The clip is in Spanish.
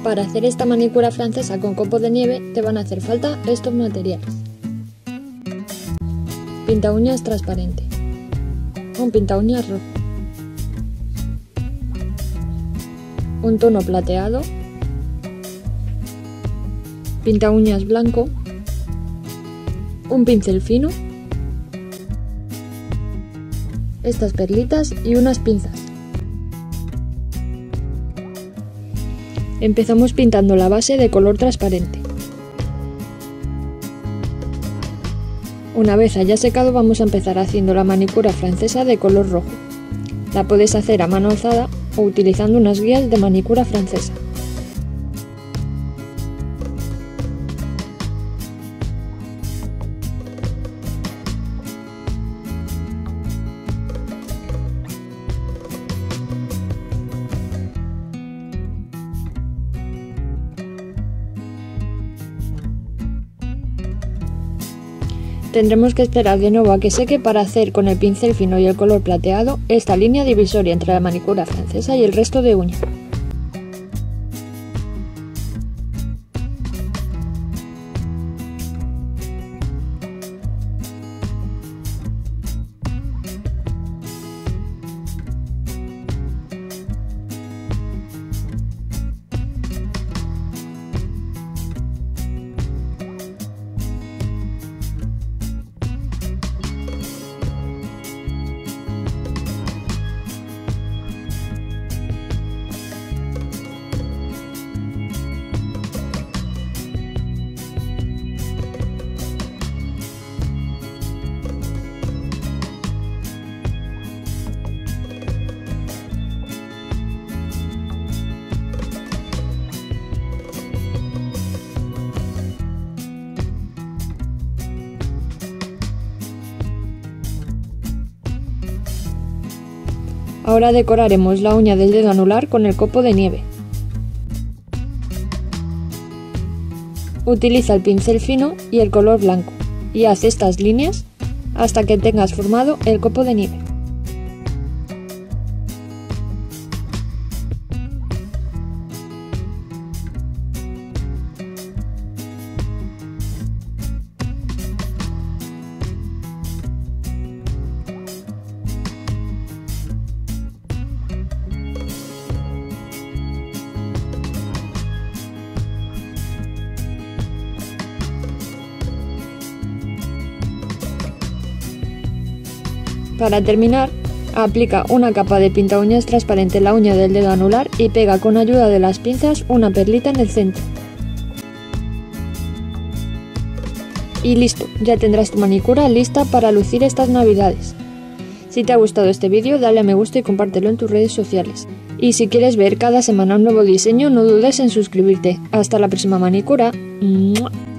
Para hacer esta manicura francesa con copo de nieve te van a hacer falta estos materiales: pinta uñas transparente, un pinta uñas rojo, un tono plateado, pinta uñas blanco, un pincel fino, estas perlitas y unas pinzas. Empezamos pintando la base de color transparente. Una vez haya secado, vamos a empezar haciendo la manicura francesa de color rojo. La puedes hacer a mano alzada o utilizando unas guías de manicura francesa. Tendremos que esperar de nuevo a que seque para hacer con el pincel fino y el color plateado esta línea divisoria entre la manicura francesa y el resto de uña. Ahora decoraremos la uña del dedo anular con el copo de nieve. Utiliza el pincel fino y el color blanco y haz estas líneas hasta que tengas formado el copo de nieve. Para terminar, aplica una capa de pinta uñas transparente en la uña del dedo anular y pega con ayuda de las pinzas una perlita en el centro. Y listo, ya tendrás tu manicura lista para lucir estas navidades. Si te ha gustado este vídeo, dale a me gusta y compártelo en tus redes sociales. Y si quieres ver cada semana un nuevo diseño, no dudes en suscribirte. Hasta la próxima manicura. ¡Mua!